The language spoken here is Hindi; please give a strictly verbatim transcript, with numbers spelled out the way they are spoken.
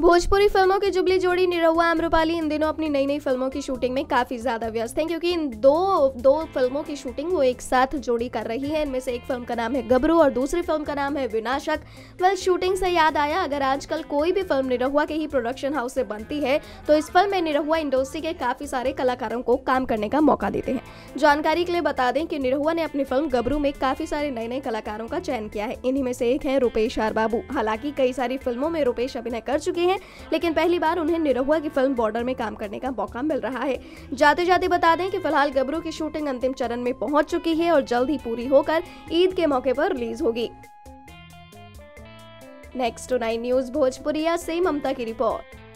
भोजपुरी फिल्मों की जुबली जोड़ी निरहुआ आम्रपाली इन दिनों अपनी नई नई फिल्मों की शूटिंग में काफी ज्यादा व्यस्त हैं, क्योंकि इन दो दो फिल्मों की शूटिंग वो एक साथ जोड़ी कर रही है। इनमें से एक फिल्म का नाम है गबरू और दूसरी फिल्म का नाम है विनाशक। वेल, शूटिंग से याद आया, अगर आजकल कोई भी फिल्म निरहुआ के ही प्रोडक्शन हाउस से बनती है तो इस फिल्म में निरहुआ इंडस्ट्री के काफी सारे कलाकारों को काम करने का मौका देते हैं। जानकारी के लिए बता दें कि निरहुआ ने अपनी फिल्म गबरू में काफी सारे नए नए कलाकारों का चयन किया है। इन्हीं में से एक है रुपेश आर बाबू। हालांकि कई सारी फिल्मों में रुपेश अभिनय कर चुके हैं, लेकिन पहली बार उन्हें निरहुआ की फिल्म बॉर्डर में काम करने का मौका मिल रहा है। जाते जाते बता दें कि फिलहाल गबरू की शूटिंग अंतिम चरण में पहुंच चुकी है और जल्द ही पूरी होकर ईद के मौके पर रिलीज होगी। नेक्स्ट नाइन न्यूज भोजपुरिया से ममता की रिपोर्ट।